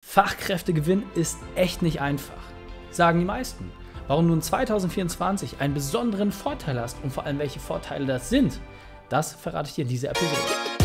Fachkräftegewinn ist echt nicht einfach, sagen die meisten. Warum du in 2024 einen besonderen Vorteil hast und vor allem welche Vorteile das sind, das verrate ich dir in dieser Episode.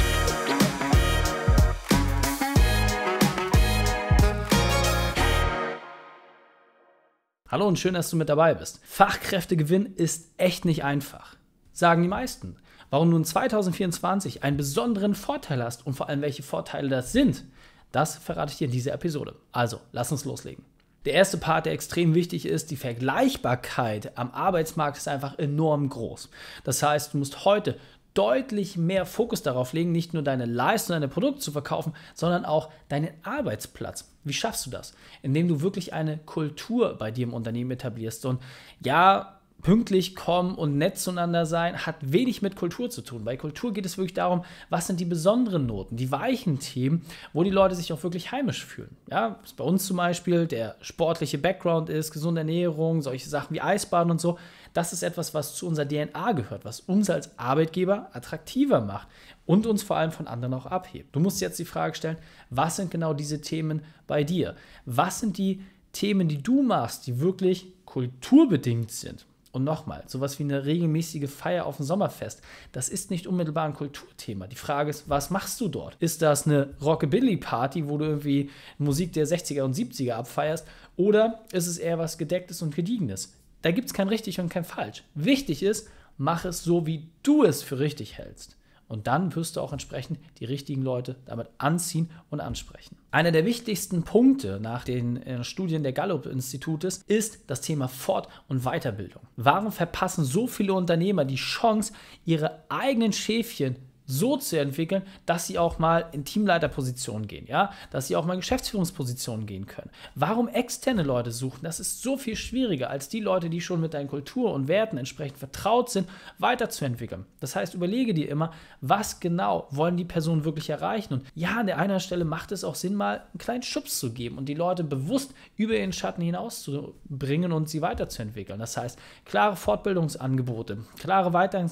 Hallo und schön, dass du mit dabei bist. Fachkräftegewinn ist echt nicht einfach, sagen die meisten. Warum du in 2024 einen besonderen Vorteil hast und vor allem welche Vorteile das sind, das verrate ich dir in dieser Episode. Also, lass uns loslegen. Der erste Part, der extrem wichtig ist, die Vergleichbarkeit am Arbeitsmarkt ist einfach enorm groß. Das heißt, du musst heute deutlich mehr Fokus darauf legen, nicht nur deine Leistung, deine Produkte zu verkaufen, sondern auch deinen Arbeitsplatz. Wie schaffst du das? Indem du wirklich eine Kultur bei dir im Unternehmen etablierst. Und ja, pünktlich kommen und nett zueinander sein, hat wenig mit Kultur zu tun. Bei Kultur geht es wirklich darum, was sind die besonderen Noten, die weichen Themen, wo die Leute sich auch wirklich heimisch fühlen. Ja, was bei uns zum Beispiel der sportliche Background ist, gesunde Ernährung, solche Sachen wie Eisbaden und so. Das ist etwas, was zu unserer DNA gehört, was uns als Arbeitgeber attraktiver macht und uns vor allem von anderen auch abhebt. Du musst jetzt die Frage stellen, was sind genau diese Themen bei dir? Was sind die Themen, die du machst, die wirklich kulturbedingt sind? Und nochmal, sowas wie eine regelmäßige Feier auf dem Sommerfest, das ist nicht unmittelbar ein Kulturthema. Die Frage ist, was machst du dort? Ist das eine Rockabilly-Party, wo du irgendwie Musik der 60er und 70er abfeierst? Oder ist es eher was Gedecktes und Gediegenes? Da gibt es kein richtig und kein falsch. Wichtig ist, mach es so, wie du es für richtig hältst. Und dann wirst du auch entsprechend die richtigen Leute damit anziehen und ansprechen. Einer der wichtigsten Punkte nach den Studien der Gallup-Institutes ist das Thema Fort- und Weiterbildung. Warum verpassen so viele Unternehmer die Chance, ihre eigenen Schäfchen so zu entwickeln, dass sie auch mal in Teamleiterpositionen gehen, ja? Dass sie auch mal in Geschäftsführungspositionen gehen können. Warum externe Leute suchen, das ist so viel schwieriger, als die Leute, die schon mit deinen Kultur und Werten entsprechend vertraut sind, weiterzuentwickeln. Das heißt, überlege dir immer, was genau wollen die Personen wirklich erreichen. Und ja, an der einen Stelle macht es auch Sinn, mal einen kleinen Schubs zu geben und die Leute bewusst über ihren Schatten hinauszubringen und sie weiterzuentwickeln. Das heißt, klare Fortbildungsangebote, klare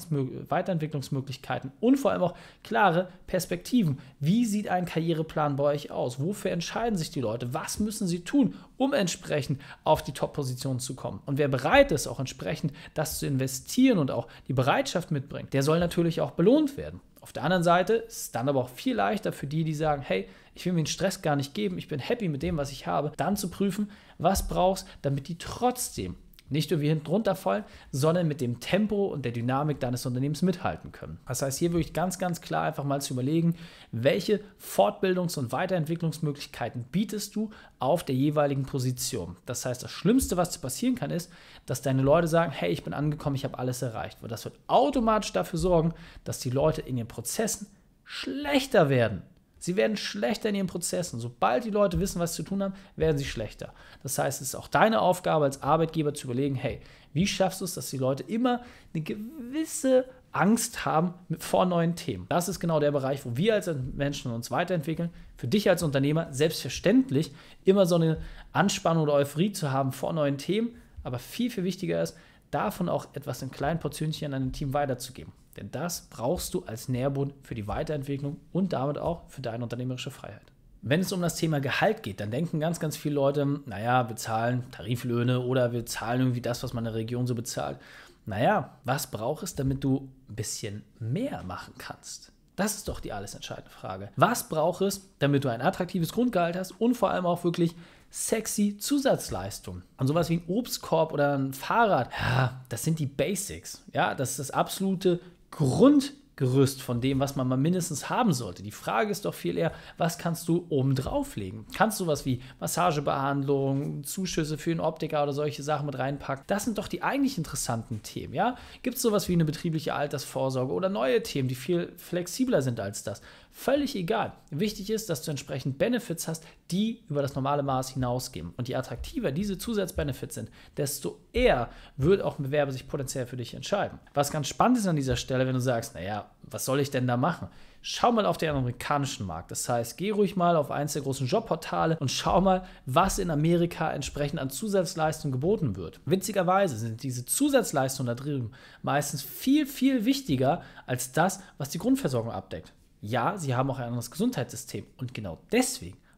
Weiterentwicklungsmöglichkeiten und vor allem auch klare Perspektiven. Wie sieht ein Karriereplan bei euch aus? Wofür entscheiden sich die Leute? Was müssen sie tun, um entsprechend auf die Top-Position zu kommen? Und wer bereit ist, auch entsprechend das zu investieren und auch die Bereitschaft mitbringt, der soll natürlich auch belohnt werden. Auf der anderen Seite ist es dann aber auch viel leichter für die, die sagen, hey, ich will mir den Stress gar nicht geben, ich bin happy mit dem, was ich habe, dann zu prüfen, was brauchst, damit die trotzdem nicht irgendwie hinten runterfallen, sondern mit dem Tempo und der Dynamik deines Unternehmens mithalten können. Das heißt, hier wirklich ganz, ganz klar einfach mal zu überlegen, welche Fortbildungs- und Weiterentwicklungsmöglichkeiten bietest du auf der jeweiligen Position. Das heißt, das Schlimmste, was passieren kann, ist, dass deine Leute sagen, hey, ich bin angekommen, ich habe alles erreicht. Weil das wird automatisch dafür sorgen, dass die Leute in ihren Prozessen schlechter werden. Sie werden schlechter in ihren Prozessen. Sobald die Leute wissen, was sie zu tun haben, werden sie schlechter. Das heißt, es ist auch deine Aufgabe als Arbeitgeber zu überlegen, hey, wie schaffst du es, dass die Leute immer eine gewisse Angst haben vor neuen Themen. Das ist genau der Bereich, wo wir als Menschen uns weiterentwickeln. Für dich als Unternehmer selbstverständlich immer so eine Anspannung oder Euphorie zu haben vor neuen Themen, aber viel, viel wichtiger ist, davon auch etwas in kleinen Portionchen an ein Team weiterzugeben. Denn das brauchst du als Nährboden für die Weiterentwicklung und damit auch für deine unternehmerische Freiheit. Wenn es um das Thema Gehalt geht, dann denken ganz, ganz viele Leute, naja, wir zahlen Tariflöhne oder wir zahlen irgendwie das, was man in der Region so bezahlt. Naja, was braucht es, damit du ein bisschen mehr machen kannst? Das ist doch die alles entscheidende Frage. Was braucht es, damit du ein attraktives Grundgehalt hast und vor allem auch wirklich sexy Zusatzleistungen? Und sowas wie ein Obstkorb oder ein Fahrrad, ja, das sind die Basics. Ja, das ist das absolute Grundgerüst von dem, was man mal mindestens haben sollte. Die Frage ist doch viel eher, was kannst du oben drauflegen? Kannst du was wie Massagebehandlung, Zuschüsse für einen Optiker oder solche Sachen mit reinpacken? Das sind doch die eigentlich interessanten Themen, ja? Gibt es sowas wie eine betriebliche Altersvorsorge oder neue Themen, die viel flexibler sind als das? Völlig egal. Wichtig ist, dass du entsprechend Benefits hast, die über das normale Maß hinausgehen. Und je attraktiver diese Zusatzbenefits sind, desto eher wird auch ein Bewerber sich potenziell für dich entscheiden. Was ganz spannend ist an dieser Stelle, wenn du sagst, naja, was soll ich denn da machen? Schau mal auf den amerikanischen Markt. Das heißt, geh ruhig mal auf eins der großen Jobportale und schau mal, was in Amerika entsprechend an Zusatzleistungen geboten wird. Witzigerweise sind diese Zusatzleistungen da drüben meistens viel, viel wichtiger als das, was die Grundversorgung abdeckt. Ja, sie haben auch ein anderes Gesundheitssystem und genau deswegen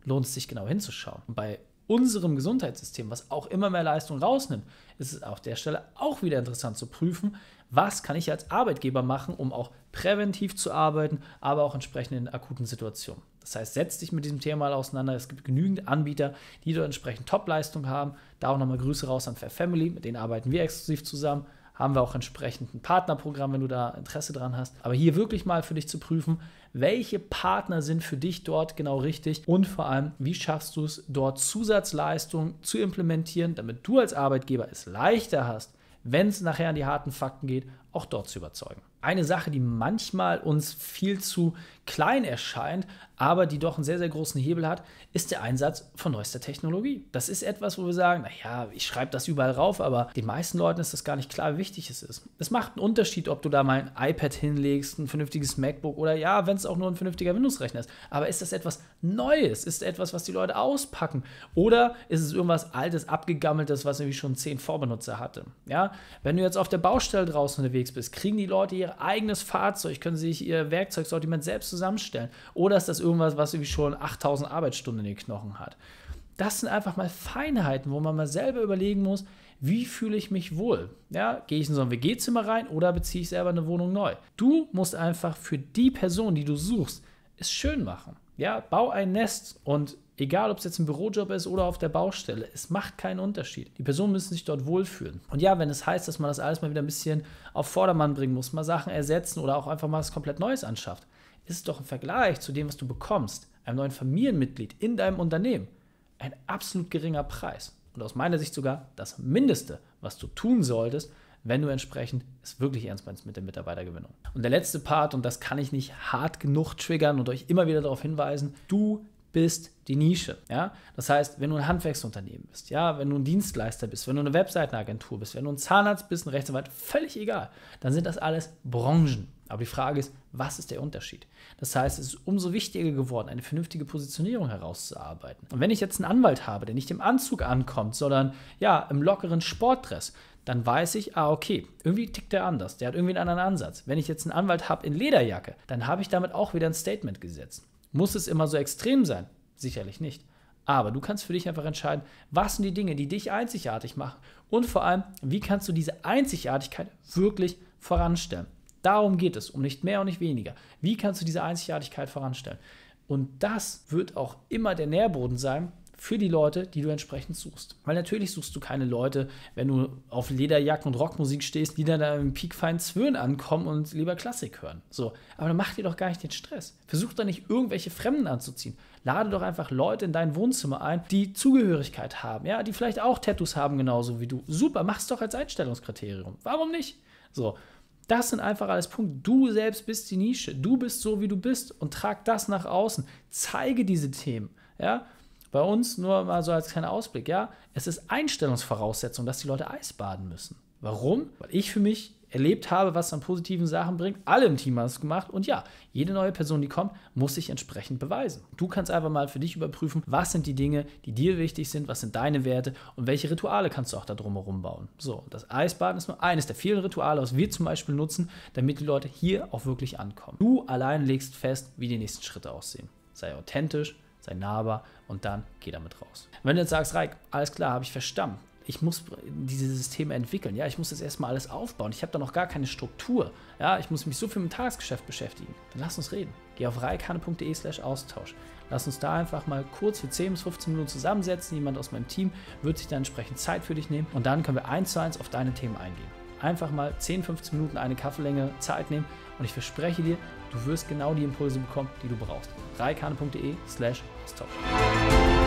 lohnt es sich genau hinzuschauen. Und bei unserem Gesundheitssystem, was auch immer mehr Leistung rausnimmt, ist es auf der Stelle auch wieder interessant zu prüfen, was kann ich als Arbeitgeber machen, um auch präventiv zu arbeiten, aber auch entsprechend in akuten Situationen. Das heißt, setz dich mit diesem Thema mal auseinander. Es gibt genügend Anbieter, die dort entsprechend Top-Leistung haben. Da auch nochmal Grüße raus an Fair Family, mit denen arbeiten wir exklusiv zusammen. Haben wir auch entsprechend ein Partnerprogramm, wenn du da Interesse dran hast. Aber hier wirklich mal für dich zu prüfen, welche Partner sind für dich dort genau richtig und vor allem, wie schaffst du es, dort Zusatzleistungen zu implementieren, damit du als Arbeitgeber es leichter hast, wenn es nachher an die harten Fakten geht, auch dort zu überzeugen. Eine Sache, die manchmal uns viel zu klein erscheint, aber die doch einen sehr, sehr großen Hebel hat, ist der Einsatz von neuester Technologie. Das ist etwas, wo wir sagen, naja, ich schreibe das überall rauf, aber den meisten Leuten ist das gar nicht klar, wie wichtig es ist. Es macht einen Unterschied, ob du da mal ein iPad hinlegst, ein vernünftiges MacBook oder ja, wenn es auch nur ein vernünftiger Windows-Rechner ist. Aber ist das etwas Neues? Ist es etwas, was die Leute auspacken? Oder ist es irgendwas Altes, Abgegammeltes, was irgendwie schon 10 Vorbenutzer hatte? Ja, wenn du jetzt auf der Baustelle draußen unterwegs bist, kriegen die Leute ihr eigenes Fahrzeug, können sich ihr Werkzeugsortiment selbst zusammenstellen. Oder ist das irgendwas, was irgendwie schon 8000 Arbeitsstunden in den Knochen hat? Das sind einfach mal Feinheiten, wo man mal selber überlegen muss, wie fühle ich mich wohl? Ja, gehe ich in so ein WG-Zimmer rein oder beziehe ich selber eine Wohnung neu? Du musst einfach für die Person, die du suchst, es schön machen. Ja, bau ein Nest und egal, ob es jetzt ein Bürojob ist oder auf der Baustelle, es macht keinen Unterschied. Die Personen müssen sich dort wohlfühlen. Und ja, wenn es heißt, dass man das alles mal wieder ein bisschen auf Vordermann bringen muss, mal Sachen ersetzen oder auch einfach mal was komplett Neues anschafft, ist es doch im Vergleich zu dem, was du bekommst, einem neuen Familienmitglied in deinem Unternehmen, ein absolut geringer Preis. Und aus meiner Sicht sogar das Mindeste, was du tun solltest, wenn du entsprechend es wirklich ernst meinst mit der Mitarbeitergewinnung. Und der letzte Part, und das kann ich nicht hart genug triggern und euch immer wieder darauf hinweisen, du bist die Nische. Ja? Das heißt, wenn du ein Handwerksunternehmen bist, ja, wenn du ein Dienstleister bist, wenn du eine Webseitenagentur bist, wenn du ein Zahnarzt bist, ein Rechtsanwalt, völlig egal, dann sind das alles Branchen. Aber die Frage ist, was ist der Unterschied? Das heißt, es ist umso wichtiger geworden, eine vernünftige Positionierung herauszuarbeiten. Und wenn ich jetzt einen Anwalt habe, der nicht im Anzug ankommt, sondern ja, im lockeren Sportdress, dann weiß ich, okay, irgendwie tickt der anders, der hat irgendwie einen anderen Ansatz. Wenn ich jetzt einen Anwalt habe in Lederjacke, dann habe ich damit auch wieder ein Statement gesetzt. Muss es immer so extrem sein? Sicherlich nicht. Aber du kannst für dich einfach entscheiden, was sind die Dinge, die dich einzigartig machen und vor allem, wie kannst du diese Einzigartigkeit wirklich voranstellen. Darum geht es, um nicht mehr und nicht weniger. Wie kannst du diese Einzigartigkeit voranstellen? Und das wird auch immer der Nährboden sein für die Leute, die du entsprechend suchst. Weil natürlich suchst du keine Leute, wenn du auf Lederjacken und Rockmusik stehst, die dann im piekfeinen Zwirn ankommen und lieber Klassik hören. So, aber dann mach dir doch gar nicht den Stress. Versuch doch nicht, irgendwelche Fremden anzuziehen. Lade doch einfach Leute in dein Wohnzimmer ein, die Zugehörigkeit haben, ja, die vielleicht auch Tattoos haben, genauso wie du. Super, mach's doch als Einstellungskriterium. Warum nicht? So. Das sind einfach alles Punkte. Du selbst bist die Nische. Du bist so, wie du bist und trag das nach außen. Zeige diese Themen. Ja? Bei uns, nur mal so als kleiner Ausblick, ja, es ist Einstellungsvoraussetzung, dass die Leute Eisbaden müssen. Warum? Weil ich für mich erlebt habe, was es an positiven Sachen bringt. Alle im Team haben es gemacht und ja, jede neue Person, die kommt, muss sich entsprechend beweisen. Du kannst einfach mal für dich überprüfen, was sind die Dinge, die dir wichtig sind, was sind deine Werte und welche Rituale kannst du auch da drumherum bauen. So, das Eisbaden ist nur eines der vielen Rituale, was wir zum Beispiel nutzen, damit die Leute hier auch wirklich ankommen. Du allein legst fest, wie die nächsten Schritte aussehen. Sei authentisch, sei nahbar und dann geh damit raus. Wenn du jetzt sagst, Raik, alles klar, habe ich verstanden. Ich muss diese Systeme entwickeln. Ja, ich muss das erstmal alles aufbauen. Ich habe da noch gar keine Struktur. Ja, ich muss mich so viel mit dem Tagesgeschäft beschäftigen. Dann lass uns reden. Geh auf raikhane.de/Austausch. Lass uns da einfach mal kurz für 10 bis 15 Minuten zusammensetzen. Jemand aus meinem Team wird sich dann entsprechend Zeit für dich nehmen und dann können wir 1:1 auf deine Themen eingehen. Einfach mal 10, 15 Minuten eine Kaffeelänge Zeit nehmen und ich verspreche dir, du wirst genau die Impulse bekommen, die du brauchst. raikhane.de/Austausch.